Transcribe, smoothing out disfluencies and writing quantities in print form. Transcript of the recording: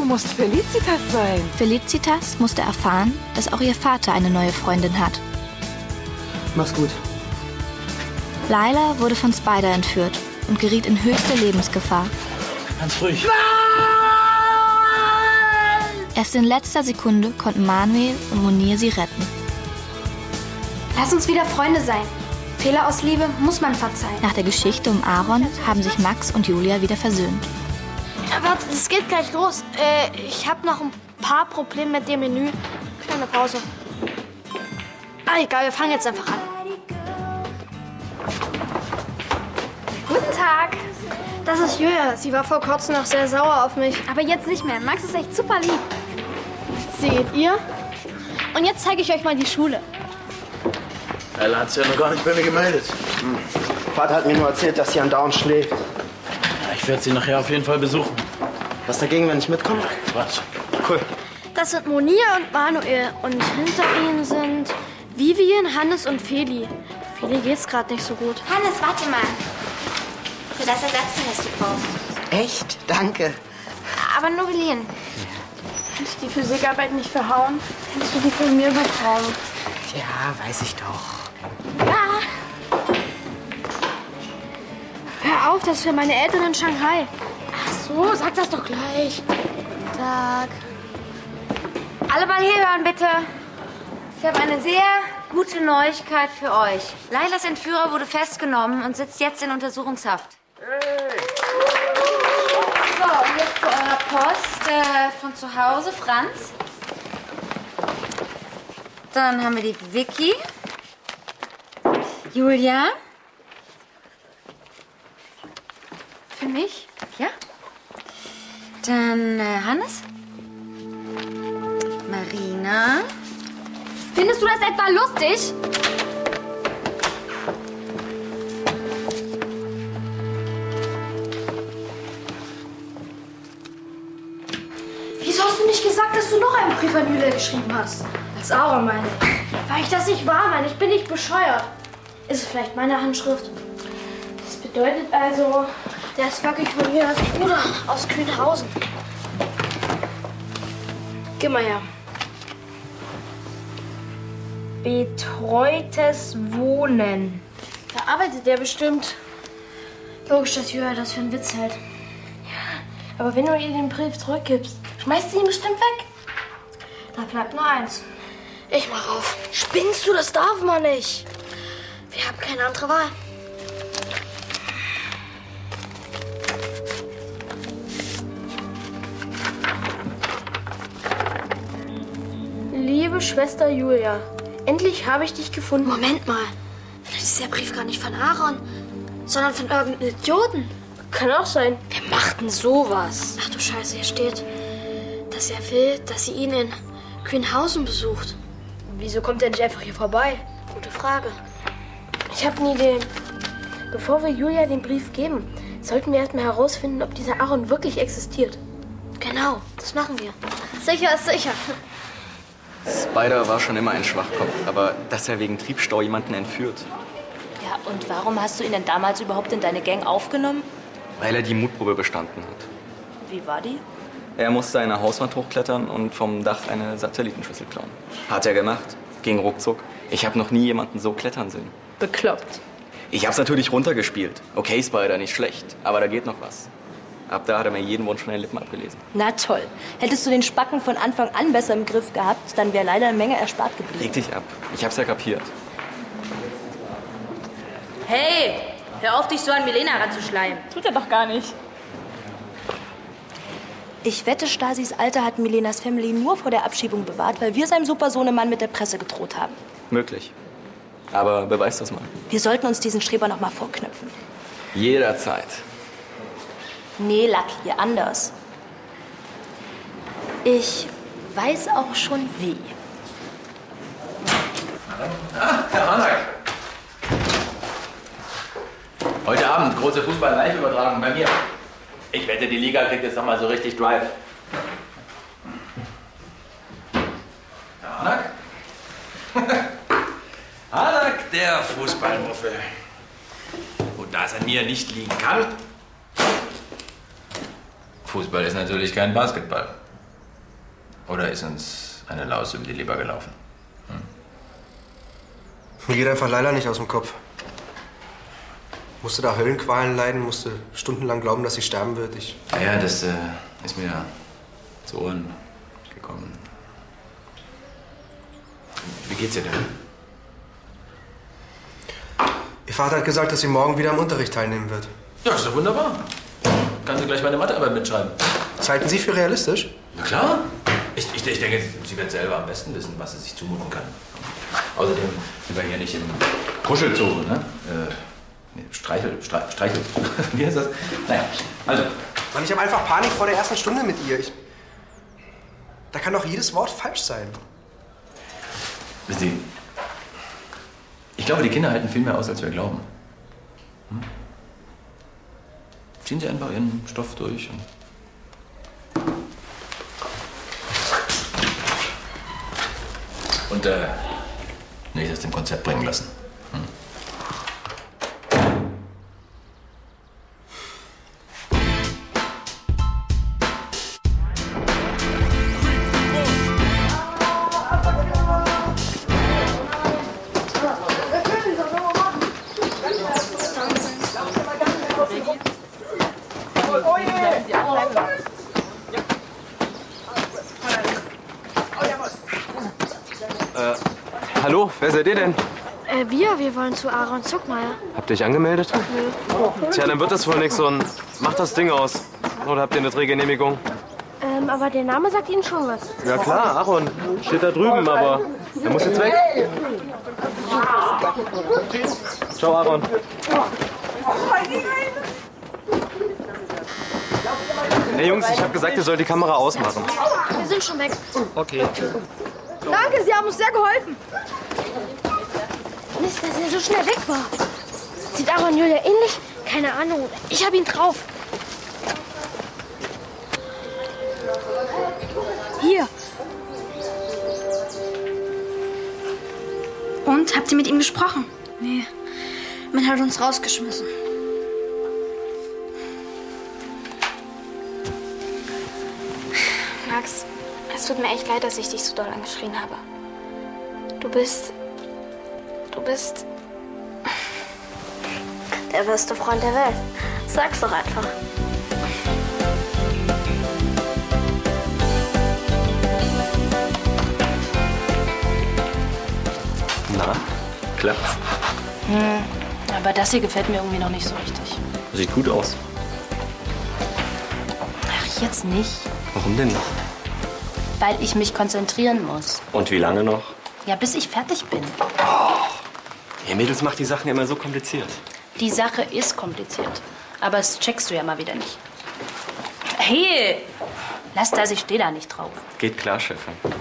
musst Felicitas sein. Felicitas musste erfahren, dass auch ihr Vater eine neue Freundin hat. Mach's gut. Laila wurde von Spider entführt und geriet in höchste Lebensgefahr. Ganz ruhig. Nein! Erst in letzter Sekunde konnten Manuel und Munir sie retten. Lass uns wieder Freunde sein. Fehler aus Liebe muss man verzeihen. Nach der Geschichte um Aaron haben sich Max und Julia wieder versöhnt. Warte, es geht gleich los. Ich habe noch ein paar Probleme mit dem Menü. Kleine Pause. Egal, wir fangen jetzt einfach an. Guten Tag. Das ist Julia. Sie war vor kurzem noch sehr sauer auf mich. Aber jetzt nicht mehr. Max ist echt super lieb. Seht ihr? Und jetzt zeige ich euch mal die Schule. Ella hat sich ja noch gar nicht bei mir gemeldet. Vater hat mir nur erzählt, dass sie andauernd schläft. Ja, ich werde sie nachher auf jeden Fall besuchen. Was dagegen, wenn ich mitkomme? Quatsch. Cool. Das sind Munir und Manuel. Und hinter ihnen sind Vivian, Hannes und Feli. Feli geht's gerade nicht so gut. Hannes, warte mal. Für das Ersatzteil, das du brauchst. Echt? Danke. Aber nur geliehen. Kann ich die Physikarbeit nicht verhauen? Kannst du die von mir bekommen? Ja, weiß ich doch. Ja. Hör auf, das ist für meine Eltern in Shanghai. Ach so, sag das doch gleich. Guten Tag. Alle mal herhören, bitte. Ich habe eine sehr gute Neuigkeit für euch. Lailas Entführer wurde festgenommen und sitzt jetzt in Untersuchungshaft. So, und jetzt zu eurer Post von zu Hause, Franz. Dann haben wir die Vicky. Julia. Für mich? Ja. Dann Hannes. Marina. Findest du das etwa lustig? Wieso hast du nicht gesagt, dass du noch einen Brief an Julia geschrieben hast? Als Aaron meine ich. Weil ich das nicht wahr meine. Ich bin nicht bescheuert. Ist es vielleicht meine Handschrift? Das bedeutet also, der ist wirklich von Julias Bruder aus Kühnhausen. Gib mal her. Betreutes Wohnen. Da arbeitet der bestimmt. Logisch, dass Julia das für einen Witz hält. Ja, aber wenn du ihr den Brief zurückgibst, schmeißt sie ihn bestimmt weg. Da bleibt nur eins. Ich mach auf. Spinnst du? Das darf man nicht. Wir haben keine andere Wahl. Liebe Schwester Julia, endlich habe ich dich gefunden. Moment mal. Vielleicht ist der Brief gar nicht von Aaron, sondern von irgendeinem Idioten. Kann auch sein. Wer macht denn sowas? Ach du Scheiße, hier steht, dass er will, dass sie ihn in Kühnhausen besucht. Wieso kommt er nicht einfach hier vorbei? Gute Frage. Ich habe eine Idee. Bevor wir Julia den Brief geben, sollten wir erstmal herausfinden, ob dieser Aaron wirklich existiert. Genau, das machen wir. Sicher ist sicher. Spider war schon immer ein Schwachkopf, aber dass er wegen Triebstau jemanden entführt. Ja, und warum hast du ihn denn damals überhaupt in deine Gang aufgenommen? Weil er die Mutprobe bestanden hat. Wie war die? Er musste eine Hauswand hochklettern und vom Dach eine Satellitenschüssel klauen. Hat er gemacht. Ging ruckzuck. Ich habe noch nie jemanden so klettern sehen. Bekloppt. Ich hab's natürlich runtergespielt. Okay, Spider, nicht schlecht. Aber da geht noch was. Ab da hat er mir jeden Wunsch von den Lippen abgelesen. Na toll. Hättest du den Spacken von Anfang an besser im Griff gehabt, dann wäre leider eine Menge erspart geblieben. Leg dich ab. Ich hab's ja kapiert. Hey, hör auf, dich so an Milena ranzuschleimen. Tut er doch gar nicht. Ich wette, Stasis Alter hat Milenas Family nur vor der Abschiebung bewahrt, weil wir seinem Supersohnemann mit der Presse gedroht haben. Möglich. Aber beweis das mal. Wir sollten uns diesen Streber noch mal vorknöpfen. Jederzeit. Nee, Lucky, anders. Ich weiß auch schon wie. Ah, Herr Hanak. Heute Abend große Fußball-Live-Übertragung bei mir. Ich wette, die Liga kriegt jetzt noch mal so richtig Drive. Herr Hanak? Hanak, der Fußballmuffel. Und da es an mir nicht liegen kann... Fußball ist natürlich kein Basketball. Oder ist uns eine Laus über die Leber gelaufen? Mir geht einfach Leila nicht aus dem Kopf. Musste da Höllenqualen leiden, musste stundenlang glauben, dass sie sterben wird. Ja, das ist mir ja zu Ohren gekommen. Wie geht's ihr denn? Ihr Vater hat gesagt, dass sie morgen wieder am Unterricht teilnehmen wird. Ja, ist doch wunderbar. Kann sie gleich meine Mathearbeit mitschreiben. Das halten Sie für realistisch? Na klar. Ich denke, sie wird selber am besten wissen, was sie sich zumuten kann. Außerdem sind wir hier nicht im Kuschelzoo, ne? Streichel. Wie heißt das? Naja, also. Mann, ich habe einfach Panik vor der ersten Stunde mit ihr. Da kann doch jedes Wort falsch sein. Wissen Sie, ich glaube, die Kinder halten viel mehr aus, als wir glauben. Ziehen Sie einfach Ihren Stoff durch. Und nicht aus dem Konzept bringen lassen. Hallo, wer seid ihr denn? Wir wollen zu Aaron Zuckmeier. Habt ihr euch angemeldet? Nö. Tja, dann wird das wohl nichts und macht das Ding aus. Oder habt ihr eine Drehgenehmigung? Aber der Name sagt Ihnen schon was. Ja klar, Aaron. Steht da drüben, aber er muss jetzt weg. Ciao, Aaron. Hey Jungs, ich hab gesagt, ihr sollt die Kamera ausmachen. Wir sind schon weg. Okay. Danke, Sie haben uns sehr geholfen. Mist, dass er so schnell weg war. Sieht Aaron Julia ähnlich? Keine Ahnung. Ich habe ihn drauf. Hier. Und, habt ihr mit ihm gesprochen? Nee, man hat uns rausgeschmissen. Max, es tut mir echt leid, dass ich dich so doll angeschrien habe. Du bist der beste Freund der Welt. Sag's doch einfach. Na, klappt's? Aber das hier gefällt mir irgendwie noch nicht so richtig. Sieht gut aus. Ach, jetzt nicht. Warum denn noch? Weil ich mich konzentrieren muss. Und wie lange noch? Ja, bis ich fertig bin. Ihr Mädels macht die Sachen immer so kompliziert. Die Sache ist kompliziert. Aber das checkst du ja mal wieder nicht. Hey! Lass das, ich stehe da nicht drauf. Geht klar, Chefin.